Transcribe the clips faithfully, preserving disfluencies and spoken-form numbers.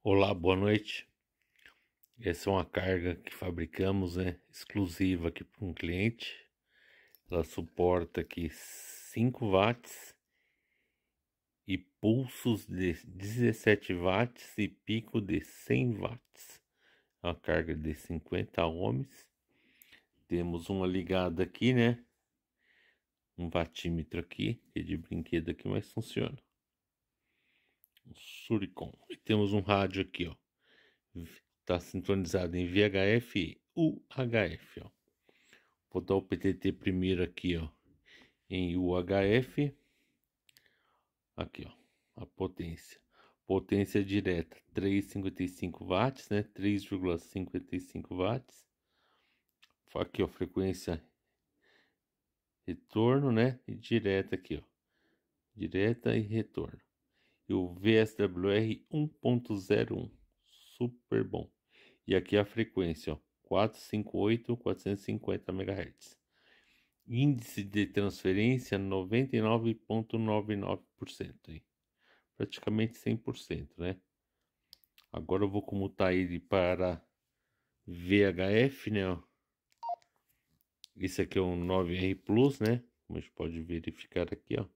Olá, boa noite. Essa é uma carga que fabricamos, né, exclusiva aqui para um cliente. Ela suporta aqui cinco watts e pulsos de dezessete watts e pico de cem watts. É uma carga de cinquenta ohms. Temos uma ligada aqui, né? Um wattímetro aqui, que é de brinquedo aqui, mas funciona. Um Suricom. E temos um rádio aqui, ó. Está sintonizado em V H F e U H F, ó. Vou dar o P T T primeiro aqui, ó, em U H F. Aqui, ó, a potência. Potência direta, três vírgula cinquenta e cinco watts, né? três vírgula cinquenta e cinco watts. Aqui, ó, frequência retorno, né? E direta aqui, ó. Direta e retorno. E o V S W R um ponto zero um. Super bom. E aqui a frequência, ó, quatrocentos e cinquenta e oito, quatrocentos e cinquenta megahertz. Índice de transferência noventa e nove vírgula noventa e nove por cento, hein? Praticamente cem por cento, né? Agora eu vou comutar ele para V H F, né? Ó. Esse aqui é um nove R Plus, né? Como a gente pode verificar aqui, ó.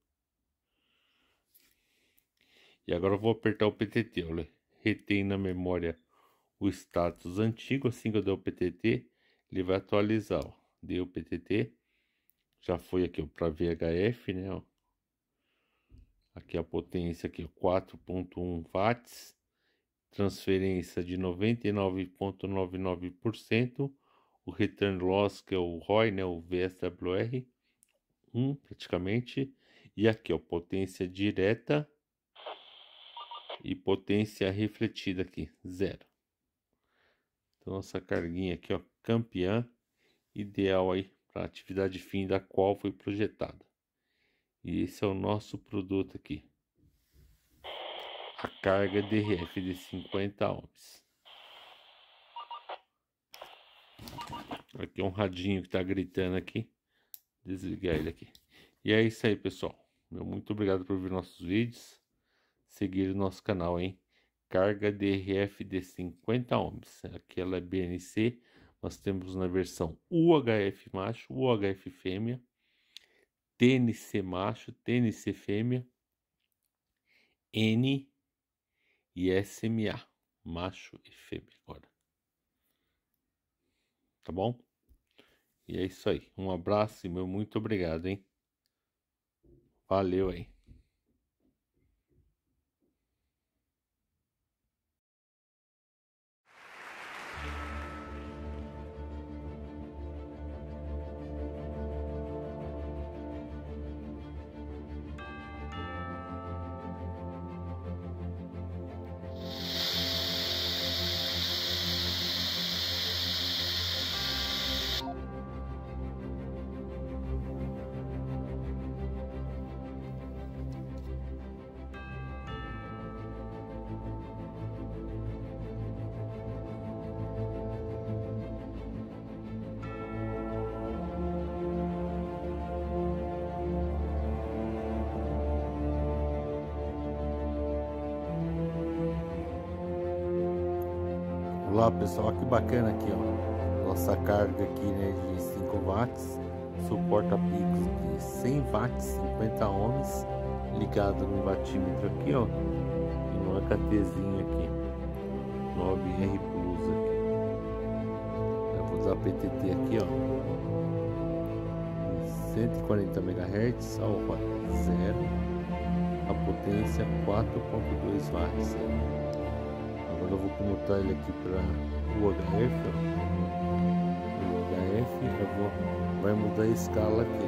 E agora eu vou apertar o P T T, olha. Retém na memória o status antigo. Assim que eu der o P T T, ele vai atualizar, ó. Dei o P T T. Já foi aqui para V H F, né? Ó. Aqui a potência aqui, quatro ponto um watts. Transferência de noventa e nove vírgula noventa e nove por cento. O return loss, que é o R O I, né? O V S W R um praticamente. E aqui, ó, potência direta e potência refletida aqui, zero. Então, nossa carguinha aqui, ó, campeã, ideal aí para a atividade fim da qual foi projetada. E esse é o nosso produto aqui. A carga D R F de cinquenta ohms. Aqui é um radinho que tá gritando aqui. Desligar ele aqui. E é isso aí, pessoal. Meu muito obrigado por ver nossos vídeos. Seguir o nosso canal, hein? Carga D R F de cinquenta ohms. Aqui ela é B N C. Nós temos na versão U H F macho, U H F fêmea, T N C macho, T N C fêmea, N e S M A, macho e fêmea agora. Tá bom? E é isso aí. Um abraço e meu muito obrigado, hein? Valeu aí. Olá pessoal, que bacana aqui, ó, nossa carga aqui, né, de cinco watts, suporta picos de cem watts, cinquenta ohms, ligado no wattímetro aqui, ó, e no A K Tzinho aqui, nove R Plus aqui. Eu vou usar P T T aqui, ó, cento e quarenta megahertz, ao R O I zero, a potência quatro ponto dois watts. Agora eu vou comutar ele aqui para o U H F, ó. O U H F, eu vou, vai mudar a escala aqui.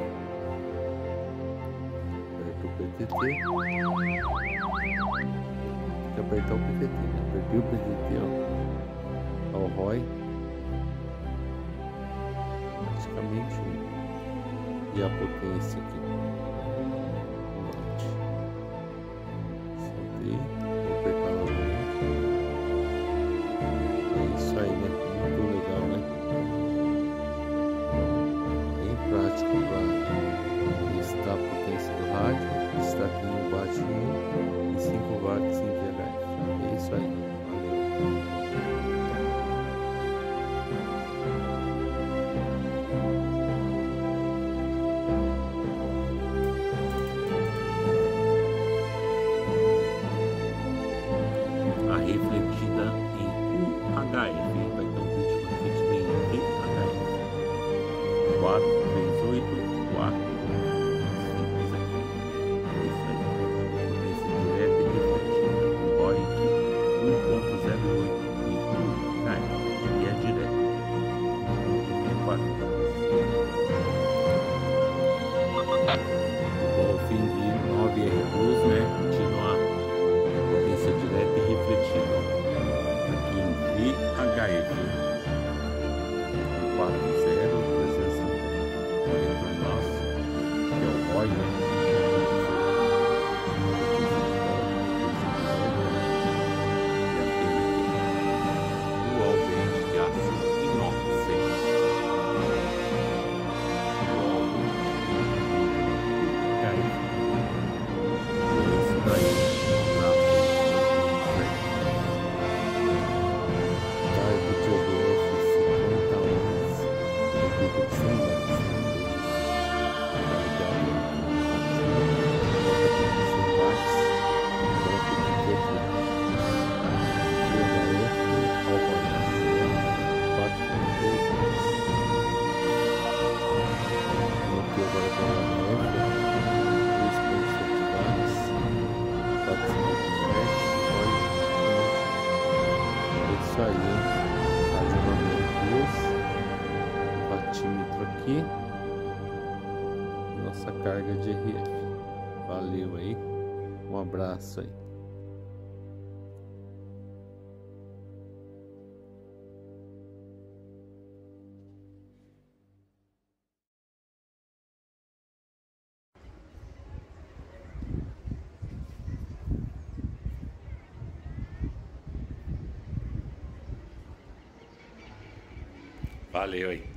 Aperto o P T T. Tem que apertar o P T T, né? Apertei o P T T, ó. Ao R O I. Praticamente um. E a potência aqui. Soltei. Vou apertar novamente. Isso aí, né? Muito legal, né? Bem prático para testar a potência do rádio. Está aqui no bate um e cinco watts em V H F. É isso aí. Valeu. H F quatro zero trezentos e quarenta nosso, que é o R O I, né? Isso aí, acionamento plus, batímetro aqui, nossa carga de R F. Valeu aí, um abraço aí. Valeu aí.